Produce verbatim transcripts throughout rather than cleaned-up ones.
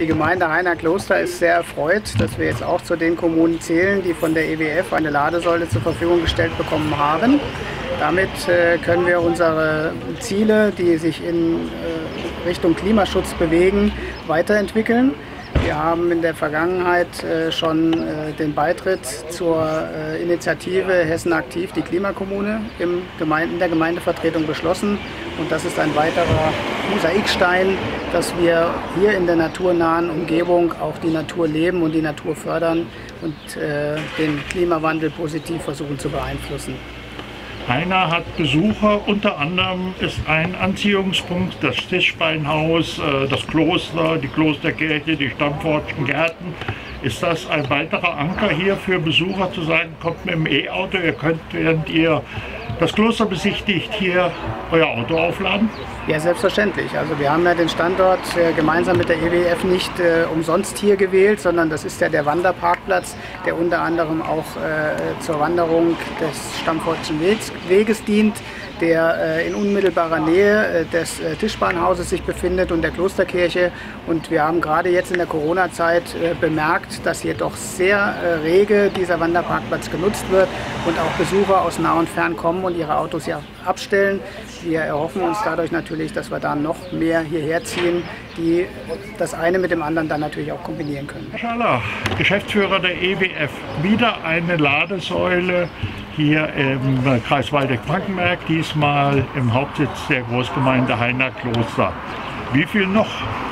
Die Gemeinde Heiner-Kloster ist sehr erfreut, dass wir jetzt auch zu den Kommunen zählen, die von der E W F eine Ladesäule zur Verfügung gestellt bekommen haben. Damit äh, können wir unsere Ziele, die sich in äh, Richtung Klimaschutz bewegen, weiterentwickeln. Wir haben in der Vergangenheit äh, schon äh, den Beitritt zur äh, Initiative Hessen aktiv, die Klimakommune, im Gemeinde, in der Gemeindevertretung beschlossen. Und das ist ein weiterer Mosaikstein, dass wir hier in der naturnahen Umgebung auch die Natur leben und die Natur fördern und äh, den Klimawandel positiv versuchen zu beeinflussen. Heiner hat Besucher, unter anderem ist ein Anziehungspunkt das Tischbeinhaus, das Kloster, die Klosterkirche, die Stammpfortschen Gärten. Ist das ein weiterer Anker hier für Besucher zu sagen, kommt mit dem E-Auto, ihr könnt, während ihr das Kloster besichtigt, hier euer Auto aufladen? Ja, selbstverständlich. Also wir haben ja den Standort äh, gemeinsam mit der E W F nicht äh, umsonst hier gewählt, sondern das ist ja der Wanderparkplatz, der unter anderem auch äh, zur Wanderung des Stammpfortschen Weges dient, der äh, in unmittelbarer Nähe äh, des äh, Tischbahnhauses sich befindet und der Klosterkirche. Und wir haben gerade jetzt in der Corona-Zeit äh, bemerkt, dass hier doch sehr äh, rege dieser Wanderparkplatz genutzt wird und auch Besucher aus nah und fern kommen und ihre Autos hier abstellen. Wir erhoffen uns dadurch natürlich, dass wir da noch mehr hierher ziehen, die das eine mit dem anderen dann natürlich auch kombinieren können. Herr Schaller, Geschäftsführer der E W F, wieder eine Ladesäule hier im Kreis Waldeck-Frankenberg, diesmal im Hauptsitz der Großgemeinde Heiner-Kloster. Wie viel noch?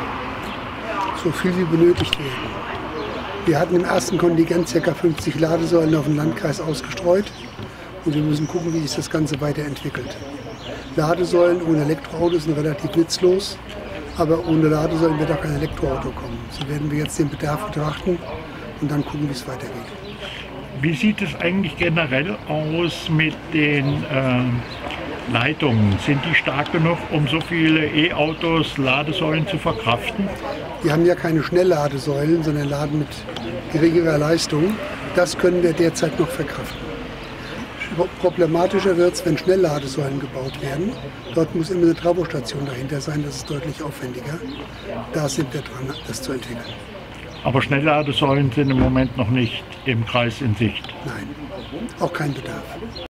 So viel wie benötigt werden. Wir hatten im ersten Kontingent ca. fünfzig Ladesäulen auf den Landkreis ausgestreut und wir müssen gucken, wie sich das Ganze weiterentwickelt. Ladesäulen ohne Elektroautos sind relativ nutzlos, aber ohne Ladesäulen wird auch kein Elektroauto kommen. So werden wir jetzt den Bedarf betrachten und dann gucken, wie es weitergeht. Wie sieht es eigentlich generell aus mit den äh, Leitungen? Sind die stark genug, um so viele E-Autos, Ladesäulen zu verkraften? Wir haben ja keine Schnellladesäulen, sondern laden mit geringerer Leistung. Das können wir derzeit noch verkraften. Problematischer wird es, wenn Schnellladesäulen gebaut werden. Dort muss immer eine Travostation dahinter sein, das ist deutlich aufwendiger. Da sind wir dran, das zu entwickeln. Aber Schnellladesäulen sind im Moment noch nicht im Kreis in Sicht? Nein, auch kein Bedarf.